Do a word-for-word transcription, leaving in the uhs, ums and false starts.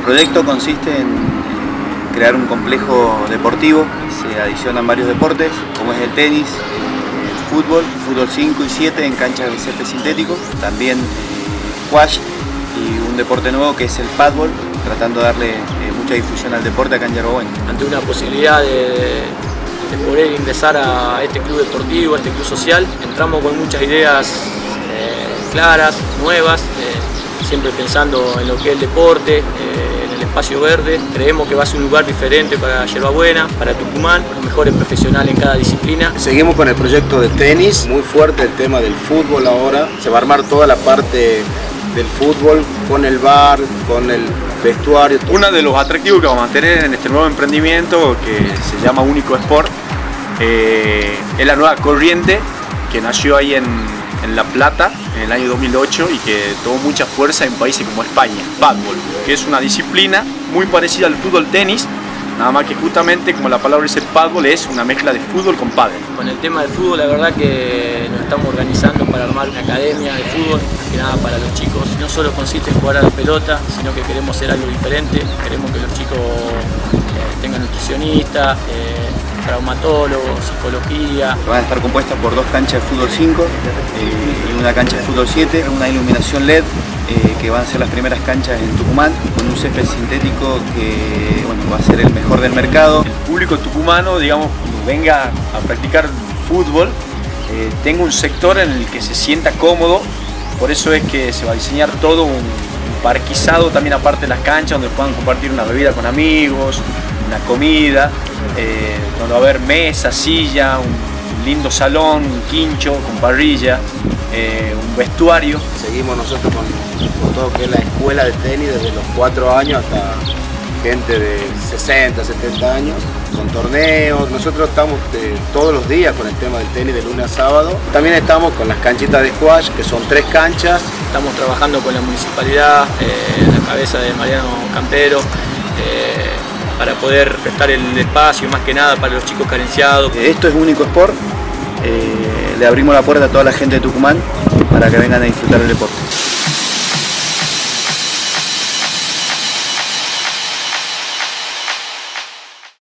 proyecto consiste en crear un complejo deportivo. Se adicionan varios deportes, como es el tenis, el fútbol, fútbol cinco y siete en canchas de césped sintético, también squash y un deporte nuevo que es el paddle, tratando de darle eh, mucha difusión al deporte acá en Yerba Buena. Ante una posibilidad de, de poder ingresar a este club deportivo, a este club social, entramos con muchas ideas eh, claras, nuevas, eh, siempre pensando en lo que es el deporte, eh, en el espacio verde. Creemos que va a ser un lugar diferente para Yerba Buena, para Tucumán, los mejores profesionales en cada disciplina. Seguimos con el proyecto de tenis, muy fuerte el tema del fútbol ahora. Se va a armar toda la parte del fútbol con el bar, con el vestuario. Uno de los atractivos que vamos a tener en este nuevo emprendimiento, que se llama Único Sport, eh, es la nueva corriente que nació ahí en, en La Plata en el año dos mil ocho y que tomó mucha fuerza en países como España. Paddle, que es una disciplina muy parecida al fútbol tenis, nada más que justamente, como la palabra dice, paddle es una mezcla de fútbol con pádel. Con el tema del fútbol, la verdad que nos estamos organizando para armar una academia de fútbol, más que nada para los chicos. No solo consiste en jugar a la pelota, sino que queremos hacer algo diferente. Queremos que los chicos eh, tengan nutricionistas, eh, traumatólogos, psicología. Van a estar compuestas por dos canchas de fútbol cinco eh, y una cancha de fútbol siete, una iluminación L E D eh, que van a ser las primeras canchas en Tucumán, con un césped sintético que bueno, va a ser el mejor del mercado. El público tucumano, digamos, cuando venga a practicar fútbol, eh, tenga un sector en el que se sienta cómodo. Por eso es que se va a diseñar todo un, un parquizado también aparte de las canchas, donde puedan compartir una bebida con amigos, una comida, eh, donde va a haber mesa, silla, un lindo salón, un quincho con parrilla, eh, un vestuario. Seguimos nosotros con, con todo lo que es la escuela de tenis desde los cuatro años hasta gente de sesenta, setenta años, con torneos. Nosotros estamos eh, todos los días con el tema del tenis de lunes a sábado. También estamos con las canchitas de squash, que son tres canchas. Estamos trabajando con la municipalidad, eh, en la cabeza de Mariano Campero, eh, para poder prestar el espacio más que nada para los chicos carenciados. Esto es Único Sport, eh, le abrimos la puerta a toda la gente de Tucumán para que vengan a disfrutar del deporte.